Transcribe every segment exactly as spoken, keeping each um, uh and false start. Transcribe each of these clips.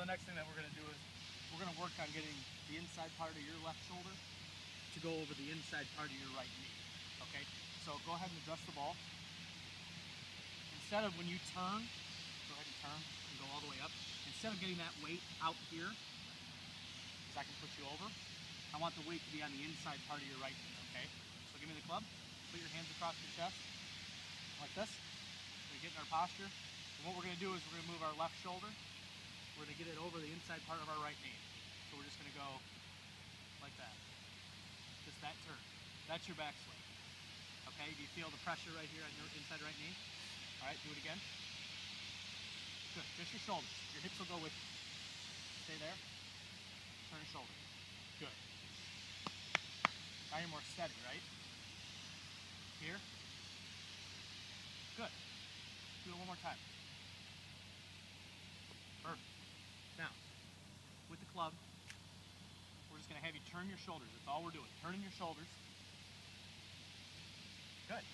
the next thing that we're going to do is we're going to work on getting the inside part of your left shoulder to go over the inside part of your right knee. Okay? So go ahead and adjust the ball. Instead of when you turn, go ahead and turn and go all the way up. Instead of getting that weight out here, because I can push you over, I want the weight to be on the inside part of your right knee, okay? So give me the club, put your hands across your chest, like this. We get in our posture. And what we're gonna do is we're gonna move our left shoulder. We're gonna get it over the inside part of our right knee. So we're just gonna go like that. Just that turn. That's your backswing. Okay, do you feel the pressure right here on your inside right knee? All right, do it again. Good, just your shoulders. Your hips will go with you. Stay there. Turn your shoulders. Good. Now you're more steady, right? Here. Good. Do it one more time. Perfect. Now, with the club, we're just going to have you turn your shoulders. That's all we're doing. Turning your shoulders. Good.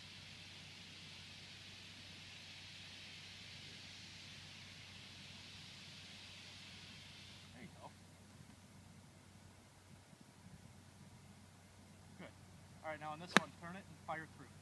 There you go. Good. All right, now on this one, turn it and fire through.